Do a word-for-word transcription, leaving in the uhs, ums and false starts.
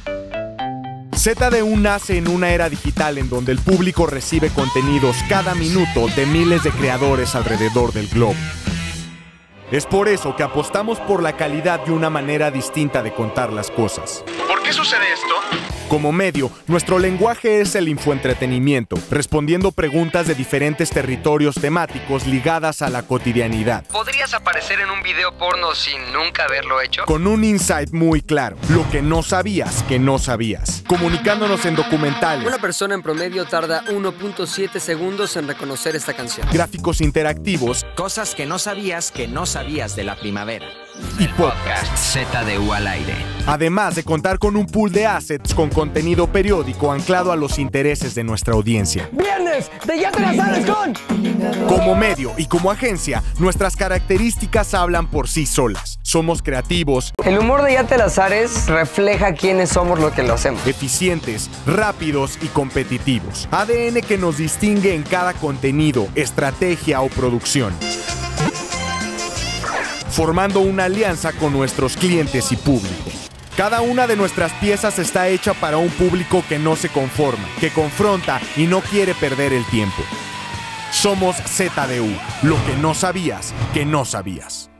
Z D U nace en una era digital en donde el público recibe contenidos cada minuto de miles de creadores alrededor del globo. Es por eso que apostamos por la calidad y una manera distinta de contar las cosas. ¿Por qué sucede esto? Como medio, nuestro lenguaje es el infoentretenimiento, respondiendo preguntas de diferentes territorios temáticos ligadas a la cotidianidad. ¿Podrías aparecer en un video porno sin nunca haberlo hecho? Con un insight muy claro, lo que no sabías que no sabías. Comunicándonos en documentales. Una persona en promedio tarda uno punto siete segundos en reconocer esta canción. Gráficos interactivos. Cosas que no sabías que no sabías de la primavera. Y podcast Z D U al aire. Además de contar con un pool de assets con contenido periódico anclado a los intereses de nuestra audiencia. ¡Viernes de Ya te la sabes con! Como medio y como agencia, nuestras características hablan por sí solas. Somos creativos. El humor de Ya te la sabes refleja quiénes somos lo que lo hacemos. Eficientes, rápidos y competitivos. A D N que nos distingue en cada contenido, estrategia o producción. Formando una alianza con nuestros clientes y público. Cada una de nuestras piezas está hecha para un público que no se conforma, que confronta y no quiere perder el tiempo. Somos Z D U, lo que no sabías que no sabías.